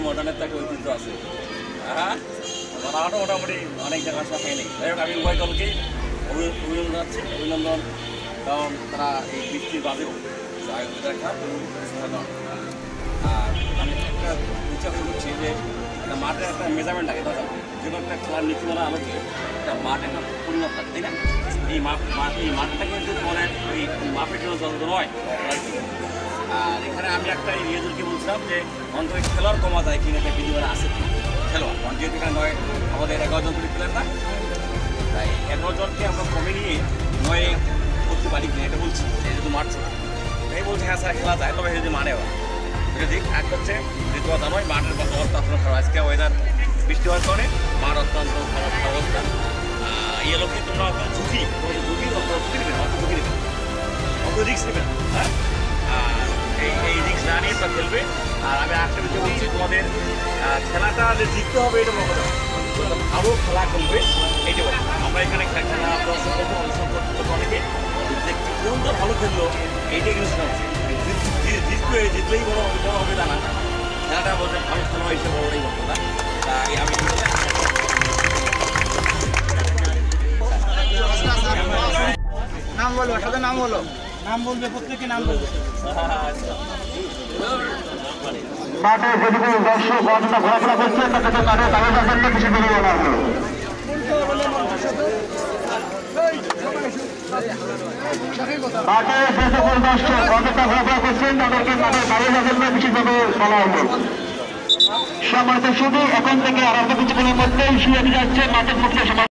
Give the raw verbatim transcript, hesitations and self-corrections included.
মডার্নের তো একটা ঐতিহ্য আছে। হ্যাঁ, রানাঘাটও মোটামুটি অনেক জায়গার সাথে নেই। যাই হোক, আমি উভয় দলকে অভিনন্দন জানাচ্ছি, অভিনন্দন, কারণ তারা এই বৃষ্টির বাদেও আয়োজনটা একটা আর আমি একটা ইচ্ছা করছি যে একটা মাঠের একটা মেজারমেন্ট লাগে, দাদা যে কোনো একটা খেলার নীতিমালা আলোকে একটা মাঠ একটা পরিমাপ থাকে, তাই না? এই মাপ মাঠ এই মাঠটা কিন্তু মানে ওই মাপের জন্য যত নয়। আর এখানে আমি একটা রিয়েজনকে বলছিলাম যে অন্তত খেলোয়াড় কমা যায় কিনা, একটা বিধিমালা আছে খেলোয়াড়, কারণ যেহেতু এখানে নয় আমাদের এগারো জন করে প্লেয়ার না, তাই এগারো জনকে আমরা কমে নিয়ে নয় করতে পারি কিনা এটা বলছি, যেহেতু মাঠ ছোট। এই বলছে হ্যাঁ স্যার খেলা যায়, তবে যদি মানে হয় যদি এক হচ্ছে যেহেতু কথা নয়, মাঠের অবস্থা অত্যন্ত খারাপ। আজকে ওয়েদার বৃষ্টি হওয়ার কারণে মাঠ অত্যন্ত খারাপ অবস্থা। এই লোককে তোমরা অত ঝুঁকি ঝুঁকি অত ঝুঁকি নেবে না, অত ঝুঁকি নেবে অত রিক্স নেবে না। হ্যাঁ, এই এই রিক্স না নিয়ে তোমরা খেলবে। আর আমি একটা বিষয় বলছি, তোমাদের খেলাটা যে জিততে হবে এটা বলবো না, ভালো খেলা খেলবে এইটা বলবো। আমরা এখানে খেলা দর্শন করবো, অনুসরণ করতে অনেকে কোনটা ভালো খেললো এইটাই কিন্তু শোনা উচিত। জিতবে জিতলেই বড় হবে, বড় হবে তা না, খেলাটা বলতে ভালো খেলোয়াড় হিসেবে বড়ই বলবো না। তাই আমি নাম বলো, সাথে নাম বলো, নাম বলবে, প্রত্যেকে নাম বলবে। মাঠে যেটুকু দর্শক অতটা ঘোরাফেরা করছে তাদের মাঠে তাদের জন্য কিছু বেড়ে বলা হলো। মাঠে যে সকল দর্শক অতটা ঘোরাফেরা করছেন তাদেরকে মাঠে দাঁড়িয়ে জন্য বিশেষভাবে বলা হলো। সম্মানিত শুধু এখন থেকে আর অল্প কিছুক্ষণের মধ্যেই শুরু হতে যাচ্ছে মাঠের মুক্ত সমাজ।